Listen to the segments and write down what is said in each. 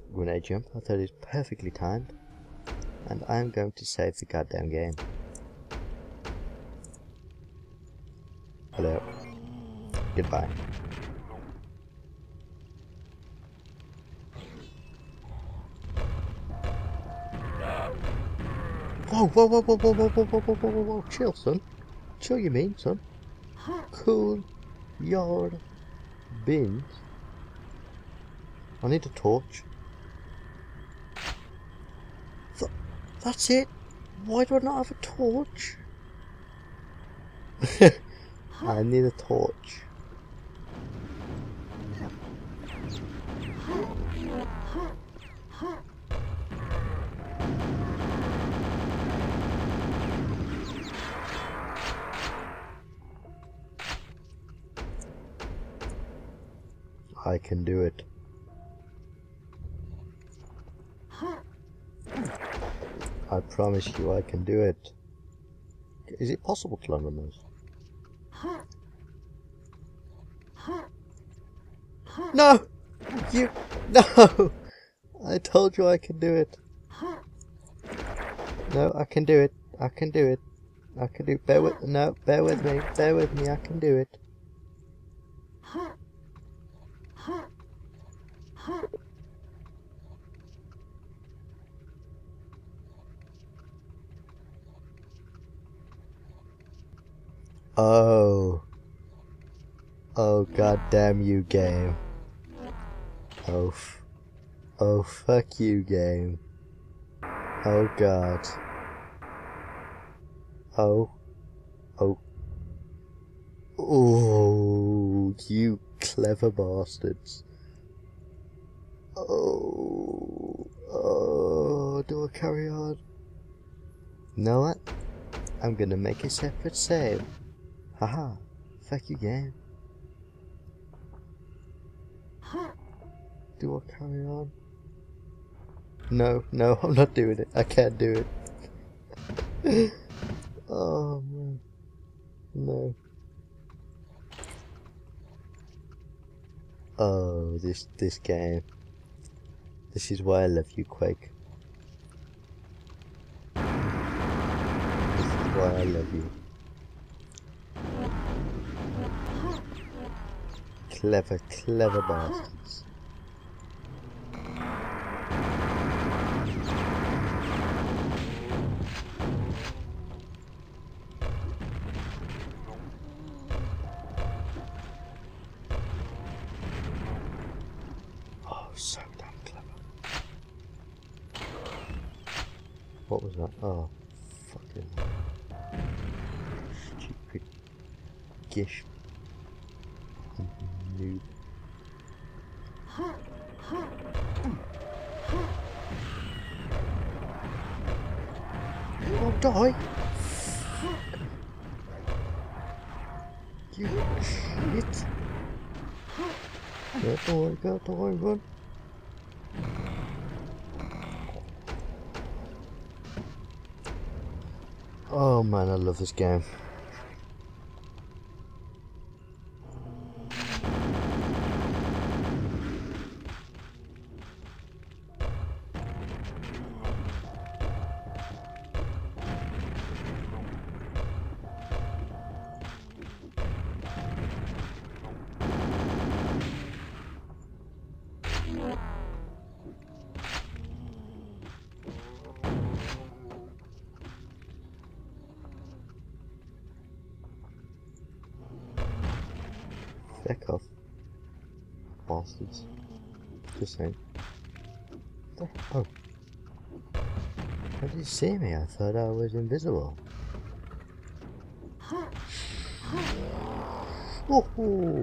grenade jump. I thought it was perfectly timed. And I'm going to save the goddamn game. Hello. Goodbye. Whoa, whoa, whoa, whoa, whoa, whoa, whoa, whoa, whoa, whoa, whoa, chill, son. Chill, you mean, son. Cool yard beans. I need a torch. That's it? Why do I not have a torch? I need a torch. I can do it. I promise you I can do it. Is it possible to land on those? No! No! I told you I can do it. No, I can do it. I can do it. I can do it. Bear with me. Bear with me. I can do it. Oh. Oh, goddamn you, game. Oh, oh, fuck you, game. Oh, God. Oh. Oh. Oh, you clever bastards. Oh. Oh, do I carry on? You know what? I'm gonna make a separate save. Haha. Fuck you, game. Do I carry on? No, no, I'm not doing it. I can't do it. Oh, man. No. Oh, this game. This is why I love you, Quake. This is why I love you. Clever, clever bastards. Oh, so damn clever. What was that? Oh, fucking stupid gish. Noob. Oh, die! You shit! Go die, run! Oh man, I love this game. Feck off, bastards. Just saying. Oh. How did you see me? I thought I was invisible. Woohoo!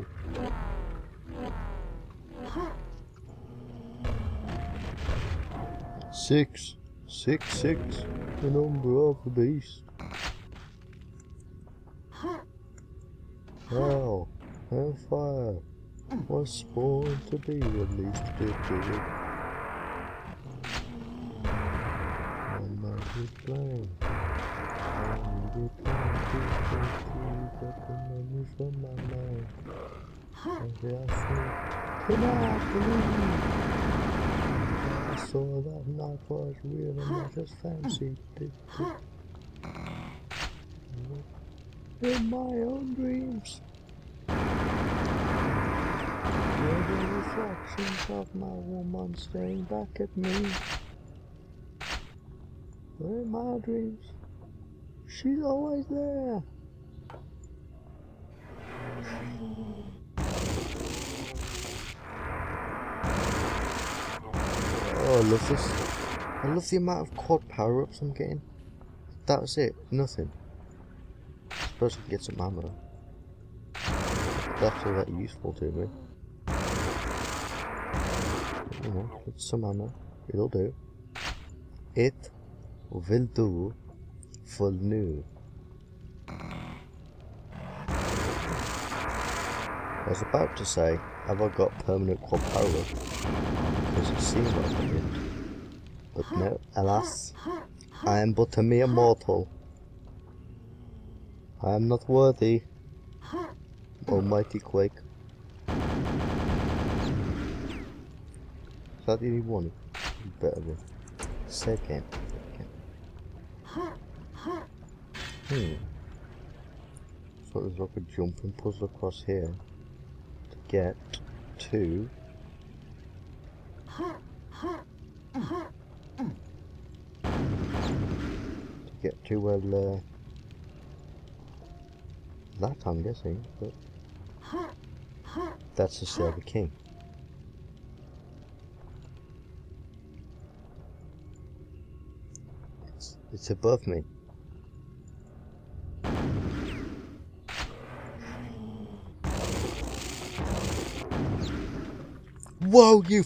Six, the number of the beast. Hell, hellfire was spawned to be released digitally. On my good plan. I needed time to get the memories from my mind. And I said, come on, please. saw that night was real and not just fancy. In my own dreams, were the reflections of my woman staring back at me. In my dreams, she's always there. Oh, I love this. I love the amount of quad power-ups I'm getting. That was it. Nothing. I suppose I can get some ammo. That's all that useful to me. You know, it's some ammo. It'll do. It will do for new. I was about to say, have I got permanent quad power-up? Because it seems like I did. But no, alas, I am but a mere mortal. I am not worthy, almighty Quake. Is that the only one? Better than. Say again. So there's like a jumping puzzle across here to get to. Well, that I'm guessing, but that's the Silver King. It's above me. Whoa, you!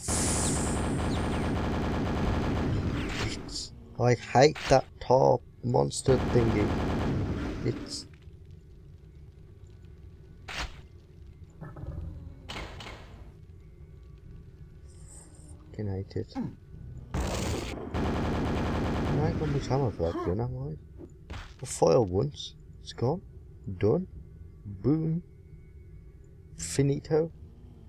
I hate that top monster thingy. It's fucking hate it. I ain't got much ammo for that gun, am I? I fired once. It's gone. Done. Boom. Finito.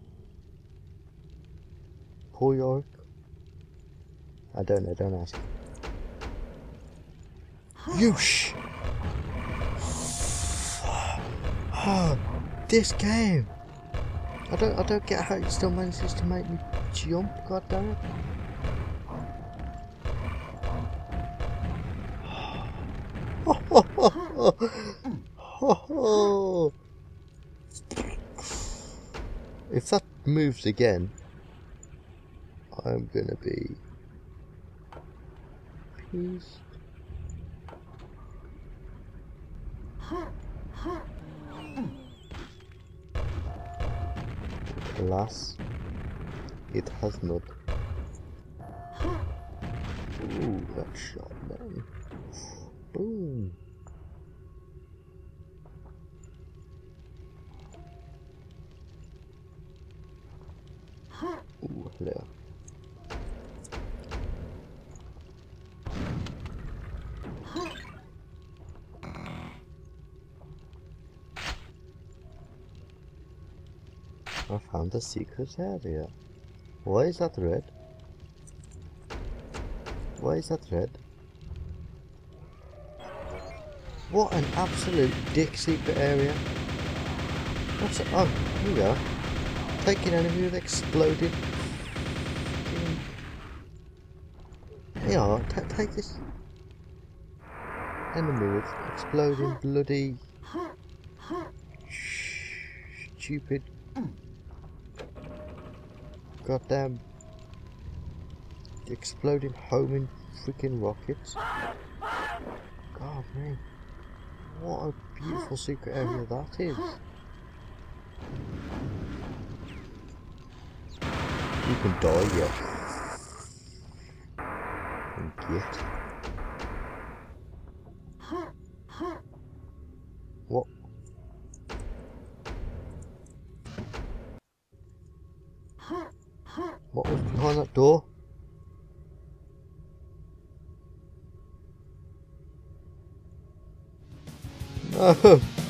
Poor York. I don't know, don't ask. You shh! Oh, this game! I don't get how it still manages to make me jump, god damn it. If that moves again, I'm gonna be pissed. Alas, it has not. Ooh, that shot down. Boom. Ooh, hello. I found the secret area. Why is that red? Why is that red? What an absolute dick secret area. What's it? Oh, here we go. Take an enemy with exploded. Here you are, take this enemy with exploding bloody stupid goddamn exploding homing freaking rockets. God man, what a beautiful secret area that is. You can die, yeah. And get. What? What was behind that door? No!